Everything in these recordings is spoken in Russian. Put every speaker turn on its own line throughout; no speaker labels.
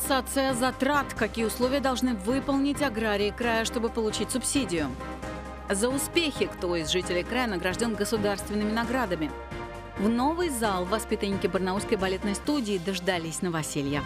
Компенсация затрат. Какие условия должны выполнить аграрии края, чтобы получить субсидию? За успехи кто из жителей края награжден государственными наградами? В новый зал воспитанники Барнаульской балетной студии дождались новоселья.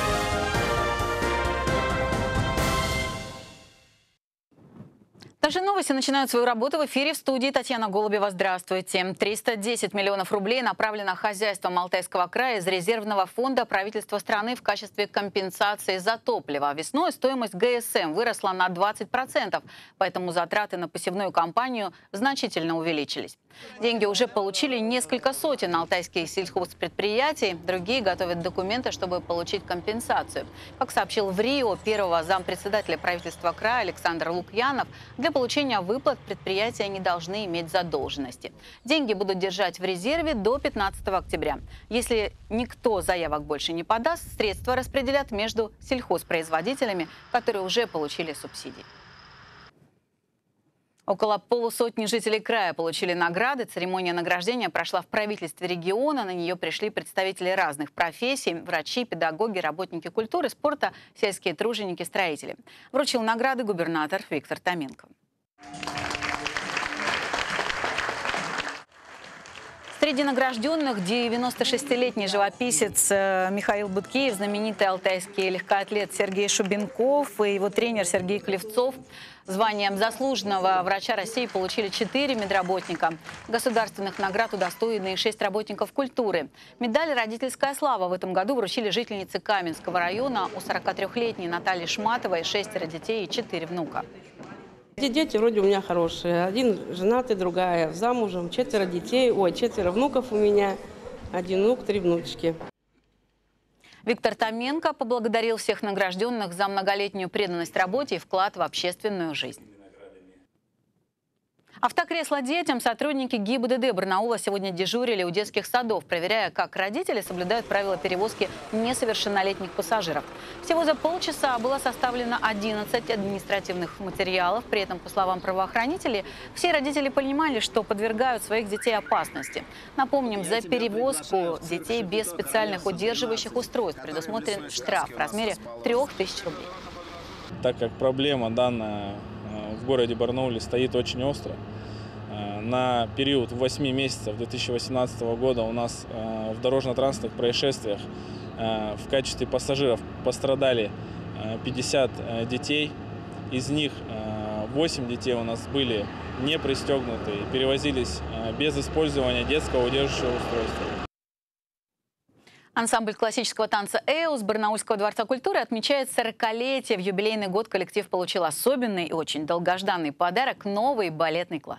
Наши новости начинают свою работу в эфире. В студии Татьяна Голубева. Здравствуйте. 310 миллионов рублей направлено хозяйством Алтайского края из резервного фонда правительства страны в качестве компенсации за топливо. Весной стоимость ГСМ выросла на 20%, поэтому затраты на посевную кампанию значительно увеличились. Деньги уже получили несколько сотен алтайских сельхозпредприятий. Другие готовят документы, чтобы получить компенсацию. Как сообщил в Рио первого зампредседателя правительства края Александр Лукьянов, для получения выплат предприятия не должны иметь задолженности. Деньги будут держать в резерве до 15 октября. Если никто заявок больше не подаст, средства распределят между сельхозпроизводителями, которые уже получили субсидии. Около полусотни жителей края получили награды. Церемония награждения прошла в правительстве региона. На нее пришли представители разных профессий – врачи, педагоги, работники культуры, спорта, сельские труженики, строители. Вручил награды губернатор Виктор Томенко. Среди награжденных 96-летний живописец Михаил Будкиев, знаменитый алтайский легкоатлет Сергей Шубенков и его тренер Сергей Клевцов. Званием заслуженного врача России получили 4 медработника. Государственных наград удостоены 6 работников культуры. Медаль «Родительская слава» в этом году вручили жительнице Каменского района. У 43-летней Натальи Шматовой 6 детей и 4 внука.
Эти дети вроде у меня хорошие. Один женатый, другая замужем, 4 детей, 4 внуков у меня, 1 внук, 3 внучки.
Виктор Томенко поблагодарил всех награжденных за многолетнюю преданность работе и вклад в общественную жизнь. Автокресла детям сотрудники ГИБДД Барнаула сегодня дежурили у детских садов, проверяя, как родители соблюдают правила перевозки несовершеннолетних пассажиров. Всего за полчаса было составлено 11 административных материалов. При этом, по словам правоохранителей, все родители понимали, что подвергают своих детей опасности. Напомним, за перевозку детей без специальных удерживающих устройств предусмотрен штраф в размере 3000 рублей.
Так как проблема данная в городе Барнауле стоит очень остро, на период 8 месяцев 2018 года у нас в дорожно-транспортных происшествиях в качестве пассажиров пострадали 50 детей. Из них 8 детей у нас были не пристегнуты и перевозились без использования детского удерживающего устройства.
Ансамбль классического танца «Эос» Барнаульского дворца культуры отмечает 40-летие. В юбилейный год коллектив получил особенный и очень долгожданный подарок – новый балетный класс.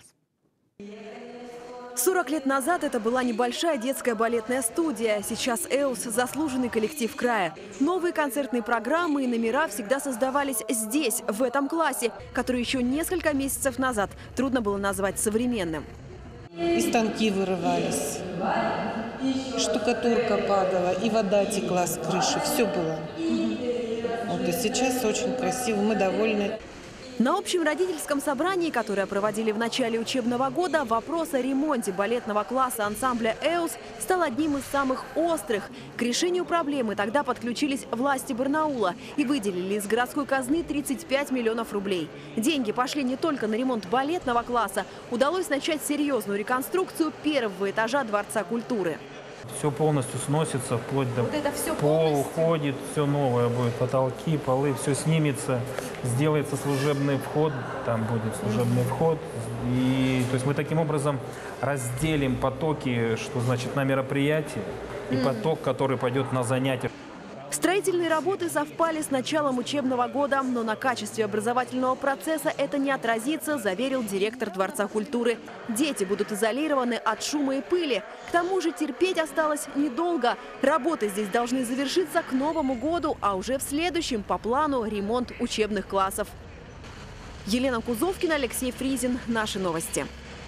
40 лет назад это была небольшая детская балетная студия. Сейчас «Эос» – заслуженный коллектив края. Новые концертные программы и номера всегда создавались здесь, в этом классе, который еще несколько месяцев назад трудно было назвать современным.
И станки вырывались, и штукатурка падала, и вода текла с крыши, все было. Вот, и сейчас очень красиво, мы довольны.
На общем родительском собрании, которое проводили в начале учебного года, вопрос о ремонте балетного класса ансамбля «Эос» стал одним из самых острых. К решению проблемы тогда подключились власти Барнаула и выделили из городской казны 35 миллионов рублей. Деньги пошли не только на ремонт балетного класса. Удалось начать серьезную реконструкцию первого этажа Дворца культуры.
Все полностью сносится, вплоть до пол уходит, все новое будет, потолки, полы, все снимется, сделается служебный вход, там будет служебный вход. И то есть мы таким образом разделим потоки, что значит на мероприятие, и поток, который пойдет на занятия.
Строительные работы совпали с началом учебного года, но на качестве образовательного процесса это не отразится, заверил директор Дворца культуры. Дети будут изолированы от шума и пыли. К тому же терпеть осталось недолго. Работы здесь должны завершиться к Новому году, а уже в следующем по плану ремонт учебных классов. Елена Кузовкина, Алексей Фризин. Наши новости.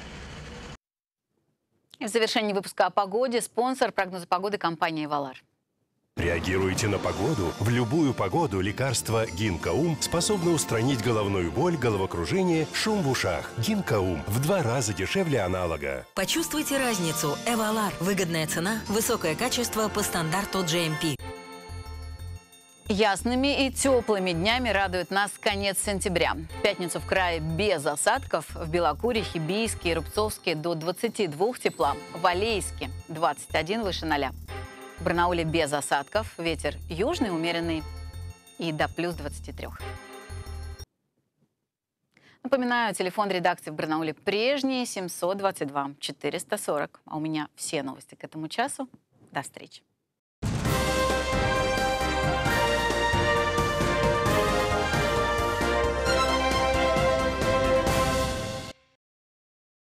В завершении выпуска о погоде спонсор прогноза погоды компания «Эвалар».
Реагируйте на погоду. В любую погоду лекарство Гинкоум способно устранить головную боль, головокружение, шум в ушах. Гинкоум в 2 раза дешевле аналога.
Почувствуйте разницу. Эвалар. Выгодная цена, высокое качество по стандарту GMP.
Ясными и теплыми днями радует нас конец сентября. В пятницу в крае без осадков. В Белокурихе, Бийске и Рубцовске до 22 тепла. В Алейске 21 выше 0. В Барнауле без осадков. Ветер южный, умеренный и до плюс 23. Напоминаю, телефон редакции в Барнауле прежний 722 440. А у меня все новости к этому часу. До встречи.